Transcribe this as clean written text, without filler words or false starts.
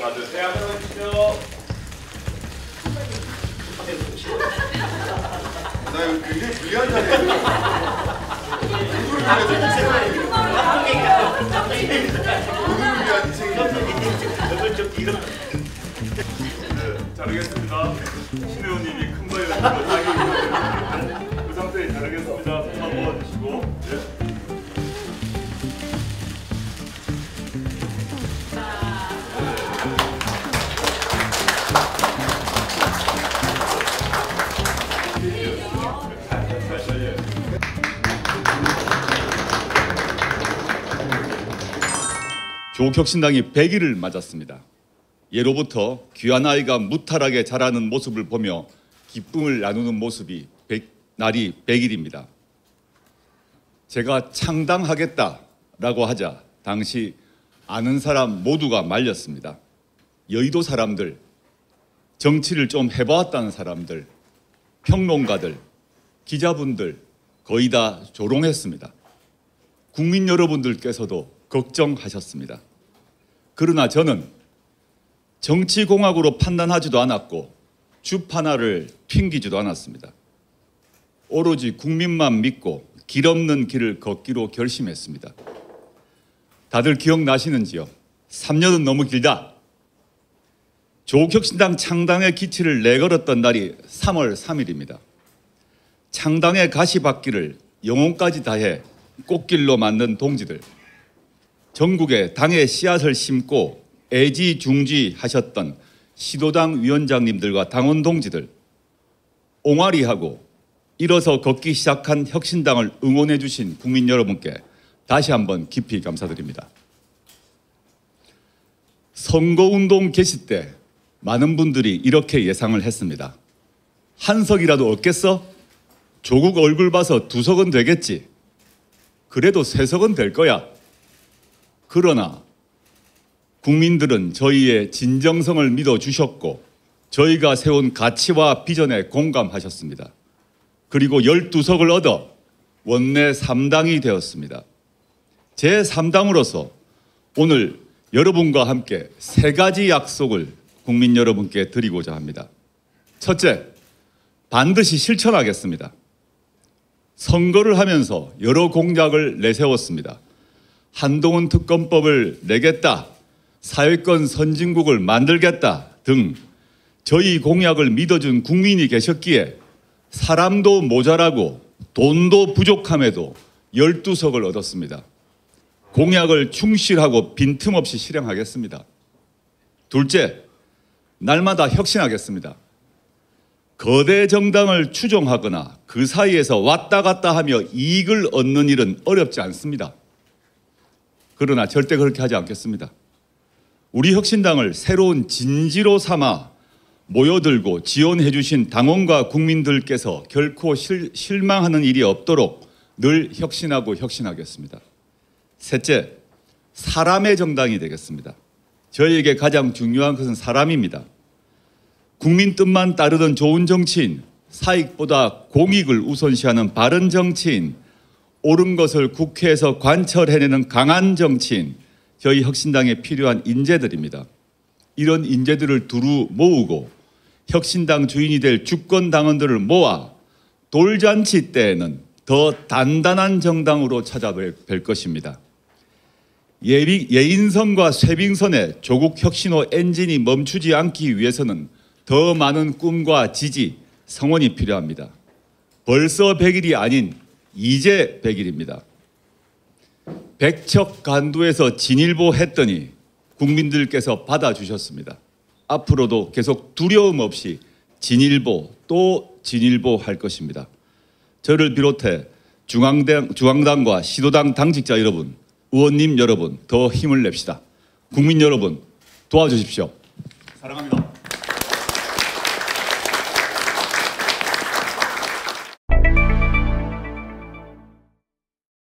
다들 대학을 해주세요. 나 이거 굉장히 불리한 자리에 오늘을 위한 희생입니다. 자르겠습니다. 신혜원님이 큰 거에 그 상태에 자르겠습니다. 손 한번 모아주시고. 네. 조국혁신당이 100일을 맞았습니다. 예로부터 귀한 아이가 무탈하게 자라는 모습을 보며 기쁨을 나누는 모습이 날이 100일입니다. 제가 창당하겠다라고 하자 당시 아는 사람 모두가 말렸습니다. 여의도 사람들, 정치를 좀 해보았다는 사람들, 평론가들, 기자분들 거의 다 조롱했습니다. 국민 여러분들께서도 걱정하셨습니다. 그러나 저는 정치공학으로 판단하지도 않았고 주판화를 튕기지도 않았습니다. 오로지 국민만 믿고 길 없는 길을 걷기로 결심했습니다. 다들 기억나시는지요? 3년은 너무 길다. 조국혁신당 창당의 기치를 내걸었던 날이 3월 3일입니다. 창당의 가시밭길을 영혼까지 다해 꽃길로 만든 동지들, 전국에 당의 씨앗을 심고 애지중지하셨던 시도당 위원장님들과 당원 동지들, 옹알이하고 일어서 걷기 시작한 혁신당을 응원해 주신 국민 여러분께 다시 한번 깊이 감사드립니다. 선거운동 개시 때 많은 분들이 이렇게 예상을 했습니다. 한 석이라도 얻겠어? 조국 얼굴 봐서 2석은 되겠지. 그래도 3석은 될 거야. 그러나 국민들은 저희의 진정성을 믿어주셨고 저희가 세운 가치와 비전에 공감하셨습니다. 그리고 12석을 얻어 원내 3당이 되었습니다. 제 3당으로서 오늘 여러분과 함께 3가지 약속을 국민 여러분께 드리고자 합니다. 첫째, 반드시 실천하겠습니다. 선거를 하면서 여러 공약을 내세웠습니다. 한동훈 특검법을 내겠다, 사회권 선진국을 만들겠다 등 저희 공약을 믿어준 국민이 계셨기에 사람도 모자라고 돈도 부족함에도 12석을 얻었습니다. 공약을 충실하고 빈틈없이 실행하겠습니다. 둘째, 날마다 혁신하겠습니다. 거대 정당을 추종하거나 그 사이에서 왔다 갔다 하며 이익을 얻는 일은 어렵지 않습니다. 그러나 절대 그렇게 하지 않겠습니다. 우리 혁신당을 새로운 진지로 삼아 모여들고 지원해 주신 당원과 국민들께서 결코 실망하는 일이 없도록 늘 혁신하고 혁신하겠습니다. 셋째, 사람의 정당이 되겠습니다. 저희에게 가장 중요한 것은 사람입니다. 국민 뜻만 따르던 좋은 정치인, 사익보다 공익을 우선시하는 바른 정치인, 옳은 것을 국회에서 관철해내는 강한 정치인, 저희 혁신당에 필요한 인재들입니다. 이런 인재들을 두루 모으고 혁신당 주인이 될 주권 당원들을 모아 돌잔치 때에는 더 단단한 정당으로 찾아뵐 것입니다. 예인선과 쇄빙선의 조국 혁신호 엔진이 멈추지 않기 위해서는 더 많은 꿈과 지지, 성원이 필요합니다. 벌써 100일이 아닌 이제 100일입니다. 백척간두에서 진일보 했더니 국민들께서 받아주셨습니다. 앞으로도 계속 두려움 없이 진일보 또 진일보 할 것입니다. 저를 비롯해 중앙당과 시도당 당직자 여러분, 의원님 여러분 더 힘을 냅시다. 국민 여러분 도와주십시오. 사랑합니다.